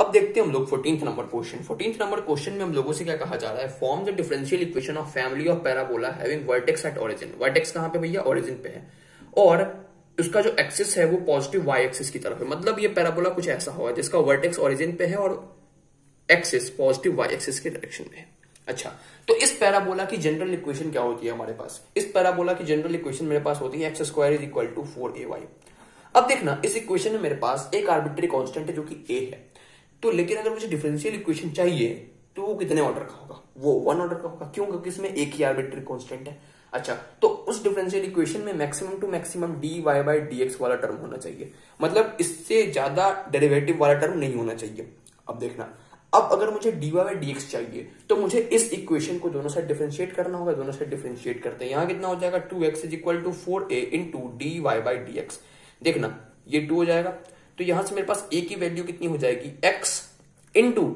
अब देखते हैं हम लोग 14th number question. 14th number question में हम लोगों से क्या कहा जा रहा है, form the differential equation of family of parabola having vertex at origin. Vertex कहां पे भैया, ओरिजिन पे है, और उसका जो एक्सिस है वो पॉजिटिव वाई एक्सिस की तरफ है। मतलब ये पैराबोला कुछ ऐसा होगा जिसका वर्टेक्स ओरिजिन पे है और एक्सिस पॉजिटिव वाई एक्सिस के डायरेक्शन में है। अच्छा, तो इस पैराबोला की जनरल इक्वेशन क्या होती है हमारे पास? इस पैराबोला की जनरल इक्वेशन मेरे पास होती है x² is equal to 4ay। अब देखना, इस इक्वेशन में मेरे पास एक आर्बिट्री कांस्टेंट है जो कि a है, तो लेकिन अगर मुझे डिफरेंशियल इक्वेशन चाहिए तो वो कितने ऑर्डर का होगा? वो 1 ऑर्डर का होगा। क्यों? क्योंकि इसमें एक ही आर्बिट्री कांस्टेंट है। अच्छा, तो उस डिफरेंशियल इक्वेशन में maximum to maximum dy by dx वाला टर्म होना चाहिए, मतलब इससे ज्यादा डेरिवेटिव वाला टर्म नहीं होना चाहिए। अब देखना, अब अगर मुझे dy बाई dx चाहिए तो मुझे इस इक्वेशन को दोनों साइड डिफरेंशिएट करना होगा। दोनों साइड डिफरेंशिएट करते हैं, यहां कितना हो जाएगा 2x is equal to 4a into dy by dx। देखना, ये 2 हो जाएगा, तो यहां से मेरे पास a की वैल्यू कितनी हो जाएगी, x इंटू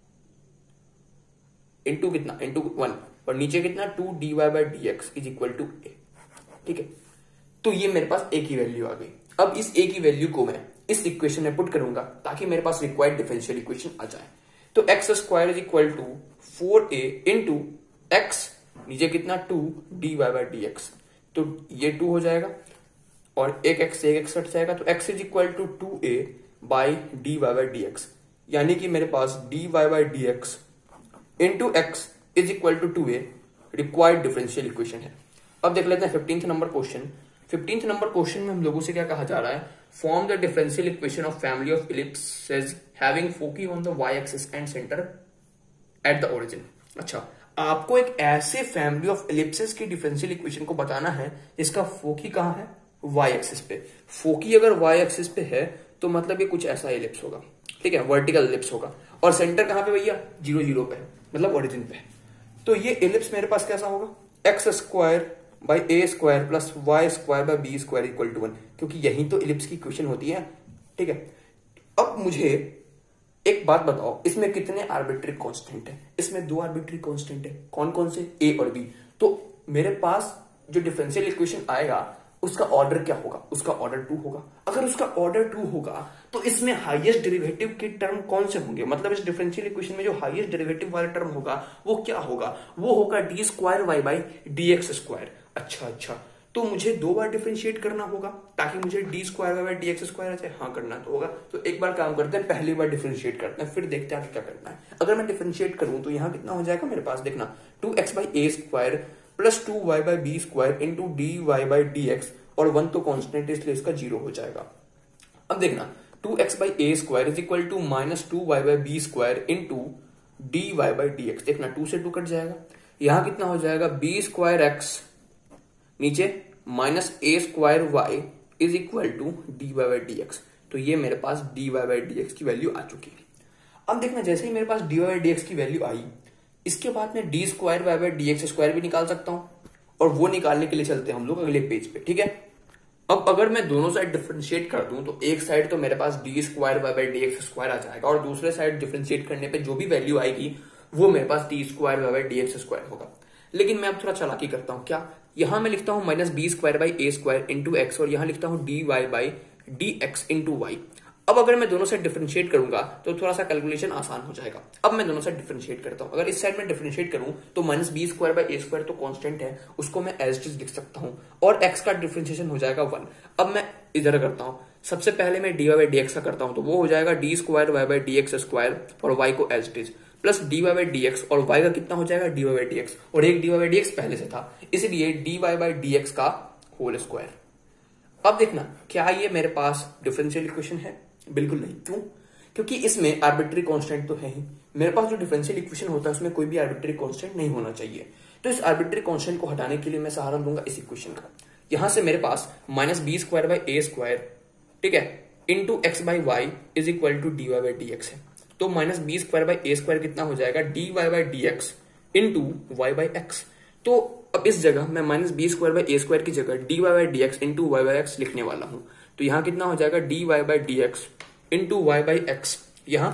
कितना, इंटू 1, और नीचे कितना 2 dy by dx is equal to a। ठीक है, तो ये मेरे पास a की वैल्यू आ गई। अब इस a की वैल्यू को मैं इस इक्वेशन में पुट करूंगा ताकि मेरे पास रिक्वायर्ड डिफरेंशियल इक्वेशन आ जाए। तो x² is equal to 4a into x, नीचे कितना 2 dy बाई dx, तो ये 2 हो जाएगा और एक x कट जाएगा, तो x is equal to 2a by dy by dx, यानी कि मेरे पास dy by dx into x is equal to 2a required differential equation है। अब देख लेते हैं 15th number question. 15th number question में हम लोगों से क्या कहा जा रहा है, form the differential equation of family of ellipses having foci on the Y axis and centre at the origin. अच्छा, आपको एक ऐसे फैमिली ऑफ इलिप्सेस की डिफरेंशियल इक्वेशन को बताना है जिसका फोकी कहां है, वाई एक्सिस पे। फोकी अगर वाई एक्सिस पे है तो मतलब ये कुछ ऐसा इलिप्स होगा, ठीक है, वर्टिकल इलिप्स होगा, और सेंटर कहां पे भैया, 0 0 पे है, मतलब ओरिजिन पे। तो ये इलिप्स मेरे पास कैसा होगा, x² by a² plus y² by b² equal to 1, क्योंकि यही तो इलिप्स की इक्वेशन होती है। ठीक है, अब मुझे एक बात बताओ, इसमें कितने आर्बिट्री कांस्टेंट है? इसमें 2 आर्बिट्री कांस्टेंट है। कौन कौन से, a और b। तो मेरे पास जो डिफरेंशियल इक्वेशन आएगा उसका ऑर्डर क्या होगा, उसका ऑर्डर 2 होगा। अगर उसका ऑर्डर 2 होगा तो इसमें हाईएस्ट डेरिवेटिव के टर्म कौन से होंगे, मतलब इस डिफरेंशियल इक्वेशन में जो हाईएस्ट डेरिवेटिव वाला टर्म होगा वो क्या होगा, वो होगा d² y बाई dx²। अच्छा, तो मुझे 2 बार डिफरेंशिएट करना होगा ताकि मुझे d² y बाई dx² आ जाए। हाँ, करना तो होगा। तो एक बार काम करते हैं, पहली बार डिफरेंशिएट करते हैं, फिर देखते हैं आगे क्या करना है। अगर मैं डिफरेंशिएट करूं तो यहाँ कितना हो जाएगा मेरे पास, देखना 2x by a² plus 2y by b² into dy by dx, और 1 तो कांस्टेंट है इसलिए इसका 0 हो जाएगा। अब देखना 2x by a² is equal to minus 2y by b² into dy by dx। देखना 2 से 2 कट जाएगा, यहां कितना हो जाएगा b²x नीचे minus a² y is equal to dy by dx। तो ये मेरे पास dy बाई dx की वैल्यू आ चुकी है। अब देखना, जैसे ही मेरे पास dy बाई dx की वैल्यू आई, इसके बाद मैं d² y बाई dx² भी निकाल सकता हूं, और वो निकालने के लिए चलते हैं हम लोग अगले पेज पे। ठीक है, अब अगर मैं दोनों साइड डिफरेंशिएट कर दूं तो एक साइड तो मेरे पास d² y बाई dx² आ जाएगा, और दूसरे साइड डिफरेंशिएट करने पे जो भी वैल्यू आएगी वो मेरे पास d² y बाई dx² होगा। लेकिन मैं अब थोड़ा चालाकी करता हूं, क्या, यहां मैं लिखता हूं minus b² by a² into x, और यहां लिखता हूं dy by dx into Y. अब अगर मैं दोनों साइड डिफरेंशिएट करूंगा तो थोड़ा सा कैलकुलेशन आसान हो जाएगा। अब मैं दोनों साइड डिफरेंशिएट करता हूं। अगर इस साइड में डिफरेंशिएट करूं तो माइनस b² बाई a² तो कांस्टेंट है, उसको मैं एज इट इज लिख सकता हूं, और x का डिफरेंशिएशन हो जाएगा 1। अब मैं इधर करता हूं, सबसे पहले मैं dy बाई dx का करता हूं, तो वो हो जाएगा d² y बाई dx² और y को as it is, plus dy by dx, और y का कितना हो जाएगा dy बाई dx, और एक dy बाई dx पहले से था, इसलिए dy बाई dx का होल स्क्वायर। अब देखना, क्या ये मेरे पास डिफरेंशियल इक्वेशन है? बिल्कुल नहीं। क्यों? क्योंकि इसमें आर्बिट्री कांस्टेंट तो है ही। मेरे पास जो डिफरेंशियल इक्वेशन होता है उसमें कोई भी आर्बिट्री कांस्टेंट नहीं होना चाहिए। तो इस आर्बिट्री कांस्टेंट को हटाने के लिए मैं सहारा लूंगा इस इक्वेशन का। यहां से मेरे पास माइनस b² बाई a², ठीक है, into x by Y is equal to dy by dx है। तो माइनस b² बाई a² कितना हो जाएगा, dy by dx into y by x। तो अब इस जगह मैं माइनस b² बाई a² की जगह dy by dx into y by x लिखने वाला हूं। तो यहां कितना हो जाएगा dy by dx into y by x, यहाँ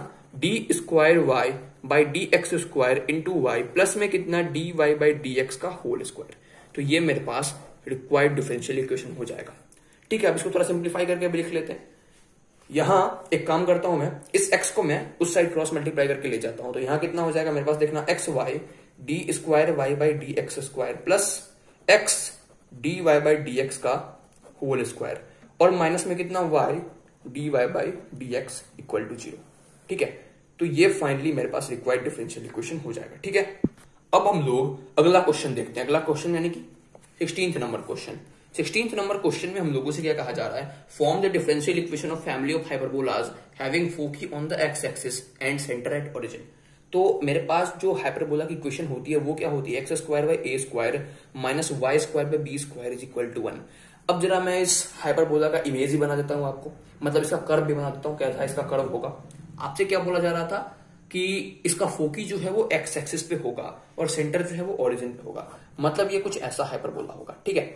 d² y by dx² into y, plus में कितना dy बाई dx का होल स्क्वायर। तो ये मेरे पास रिक्वायर्ड डिफरेंशियल इक्वेशन हो जाएगा। ठीक है, अब इसको थोड़ा सिंप्लीफाई करके भी लिख लेते हैं। यहां एक काम करता हूं, मैं इस x को मैं उस साइड क्रॉस मल्टीप्लाई करके ले जाता हूं, तो यहां कितना हो जाएगा मेरे पास, देखना x y d square y by d x square plus x d y by d x का होल स्क्वायर, और माइनस में कितना y d y by d x equal to 0। ठीक है, तो ये फाइनली मेरे पास रिक्वायर्ड डिफरेंशियल इक्वेशन हो जाएगा। ठीक है, अब हम लोग अगला क्वेश्चन देखते हैं। अगला क्वेश्चन यानी कि 16th number question. 16th number question में हम लोगों से क्या कहा जा रहा है, form the differential equation of family of hyperbolas having foci on the x axis and centre at origin. तो मेरे पास जो हाइपरबोला की इक्वेशन होती है वो क्या होती है, x square by a square minus y square by b square is equal to 1। अब जरा मैं इस हाइपरबोला का इमेज ही बना देता हूं आपको, मतलब इसका कर्व भी बना देता हूं, कैसा इसका कर्व होगा। आपसे क्या बोला जा रहा था कि इसका फोकी जो है वो एक्स एक्सिस पे होगा और सेंटर जो है वो ओरिजिन पे होगा, मतलब ये कुछ ऐसा हाइपरबोला होगा। ठीक है,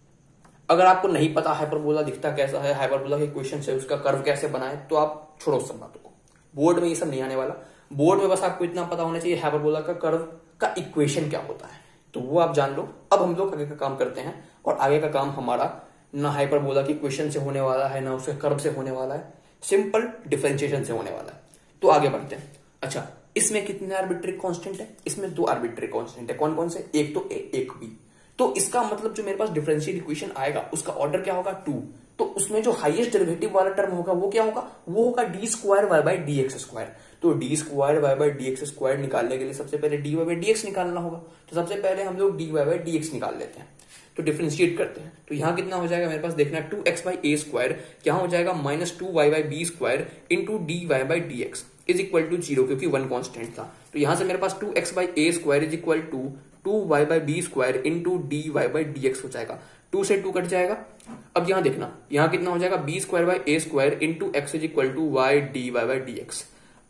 अगर आपको नहीं पता हाइपरबोला दिखता कैसा है, हाइपरबोला के क्वेश्चन है उसका कर्व कैसे बनाए, तो आप छोड़ो सब बातों को, बोर्ड में ये सब नहीं आने वाला। बोर्ड में बस आपको इतना पता होना चाहिए हाइपरबोला का कर्व का इक्वेशन क्या होता है, तो वो आप जान लो। अब हम लोग आगे का काम करते हैं, और आगे का काम हमारा ना हाइपरबोला की इक्वेशन से होने वाला है, ना उसके कर्व से होने वाला है, सिंपल डिफरेंशिएशन से होने वाला है। तो आगे बढ़ते हैं। अच्छा, इसमें कितने आर्बिट्री कांस्टेंट है, इसमें 2 आर्बिट्री कांस्टेंट है। कौन कौन से, एक तो ए एक बी। तो इसका मतलब जो मेरे पास डिफरेंशियल इक्वेशन आएगा उसका ऑर्डर क्या होगा, 2। तो उसमें जो हाईएस्ट डेरिवेटिव वाला टर्म होगा वो क्या होगा, वो होगा d square y by d x square. तो d square y by d x square निकालने के लिए सबसे पहले d y by d x निकालना होगा। तो सबसे पहले हम लोग d y by d x निकाल लेते हैं, तो डिफरेंशिएट करते हैं। तो यहां कितना हो जाएगा मेरे पास, देखना 2x बाई ए स्क्वायर, यहां हो जाएगा minus 2y by b square into d y by d x is equal to 0, क्योंकि 1 कांस्टेंट था। तो यहां से मेरे पास 2x by a square is equal to 2y by b square into d y by d x हो जाएगा। 2 से 2 कट जाएगा। अब यहां देखना, यहां कितना हो जाएगा, b square by a square into x is equal to y d y by d x.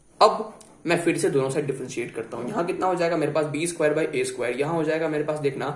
अब मैं फिर से दोनों साइड डिफरेंशिएट करता हूं। यहां कितना हो जाएगा मेरे पास, b square by a square, यहां हो जाएगा मेरे पास देखना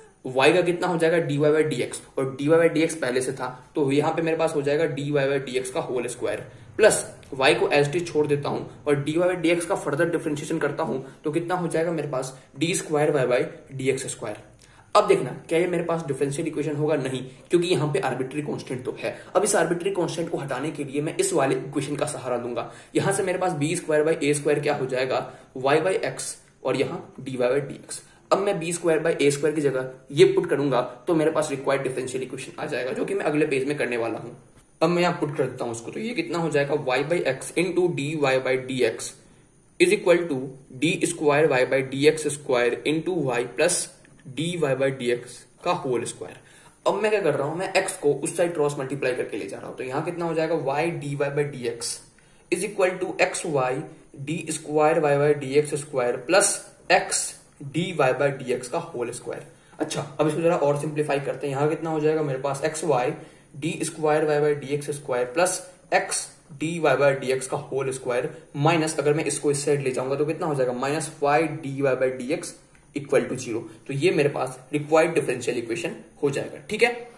y का कितना हो जाएगा, d y by d x, और d y by d x पहले से था, तो यहां पे मेरे पास हो जाएगा d y by d x का होल स्क्वायर, प्लस y को एज टी छोड़ देता हूं और d y by d x का फर्दर डिफरेंशिएशन करता हूं, तो कितना हो जाएगा मेरे पास, d square y by d x square. अब देखना क्या ये मेरे पास डिफरेंशियल इक्वेशन होगा, नहीं, क्योंकि यहाँ पे आर्बिट्री कांस्टेंट तो है। अब इस आर्बिट्री कांस्टेंट को हटाने के लिए मैं इस वाले इक्वेशन का सहारा लूंगा। यहां से मेरे पास b square by a square क्या हो जाएगा, वाई बाई एक्स, और यहाँ d y by d x. अब मैं b square by a square की जगह ये पुट करूंगा तो मेरे पास रिक्वायर्ड डिफरेंशियल इक्वेशन आ जाएगा, जो कि मैं अगले पेज में करने वाला हूं। अब मैं यहाँ पुट कर देता हूं उसको, तो ये कितना हो जाएगा, y by x into d y by d x is equal to d square y by d x square into y plus d y by d x का होल स्क्वायर। अब मैं क्या कर रहा हूं, मैं x को उस साइड क्रॉस मल्टीप्लाई करके ले जा रहा हूं, तो यहां कितना हो जाएगा, y d y by d x is equal to x y d square y by d x square plus x d y by d x का होल स्क्वायर। अच्छा, अब इसको जरा और सिंप्लीफाई करते हैं। यहां कितना हो जाएगा मेरे पास, x y d square y by d x square plus x d y by d x का होल स्क्वायर माइनस, अगर मैं इसको इस साइड ले जाऊंगा तो कितना हो जाएगा, minus y d y by d x equal to 0। तो ये मेरे पास रिक्वायर्ड डिफरेंशियल इक्वेशन हो जाएगा। ठीक है,